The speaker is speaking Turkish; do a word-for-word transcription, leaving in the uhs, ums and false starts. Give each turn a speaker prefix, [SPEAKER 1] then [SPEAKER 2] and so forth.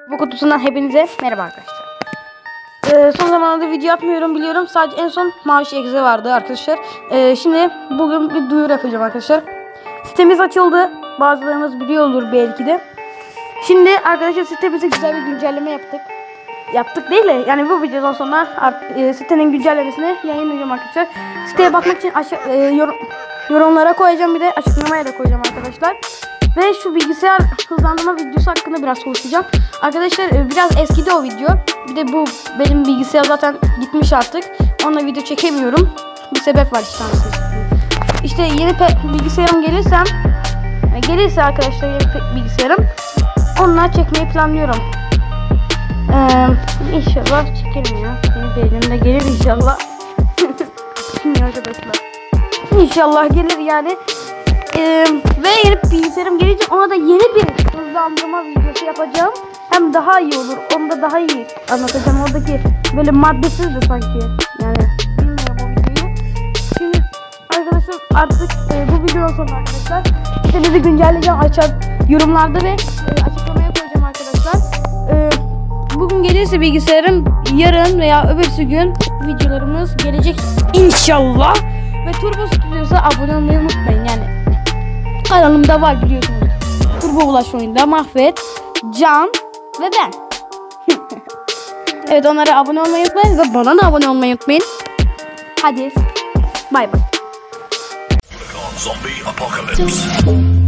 [SPEAKER 1] Bu kutusundan hepinize merhaba arkadaşlar. Ee, son zamanlarda video atmıyorum biliyorum. Sadece en son Maviş Egze vardı arkadaşlar. Ee, şimdi bugün bir duyuru yapacağım arkadaşlar. Sitemiz açıldı. Bazılarınız biliyor olur belki de. Şimdi arkadaşlar sitemize güzel bir güncelleme yaptık. Yaptık değil de yani bu videodan sonra e, sitenin güncellemesini yayınlayacağım arkadaşlar. Siteye bakmak için aşağı, e, yorum, yorumlara koyacağım, bir de açıklamaya da koyacağım arkadaşlar. Ve şu bilgisayar hızlandırma videosu hakkında biraz konuşacağım. Arkadaşlar biraz eskidi o video. Bir de bu benim bilgisayar zaten gitmiş artık. Onunla video çekemiyorum. Bir sebep var işte. İşte yeni bilgisayarım gelirsem yani gelirse arkadaşlar yeni bilgisayarım, onunla çekmeyi planlıyorum. Ee, inşallah çekerim ya. Yeni bir elimde gelir inşallah. Şimdi arkadaşlar. İnşallah gelir yani. Ee, ve yeni bilgisayarım gelince ona da yeni bir hızlandırma videosu yapacağım. Hem daha iyi olur. Onu da daha iyi anlatacağım. Oradaki böyle maddesiz de sanki. Yani bilmiyorum o videoyu. Şimdi arkadaşlar artık e, bu videodan sonra arkadaşlar sitemizi güncelleyeceğim. Açar yorumlarda ve e, açıklamaya koyacağım arkadaşlar. E, bugün gelirse bilgisayarım, yarın veya öbürsü gün videolarımız gelecek inşallah. Ve Turbo Studios'a abone olmayı unutmayın yani. Kanalımda var biliyorsunuz. Turbo Ulaş oyunda Mahvet, Can ve ben. Evet, onlara abone olmayı unutmayın ve bana da abone olmayı unutmayın. Hadi bay bay.
[SPEAKER 2] Zombie apocalypse.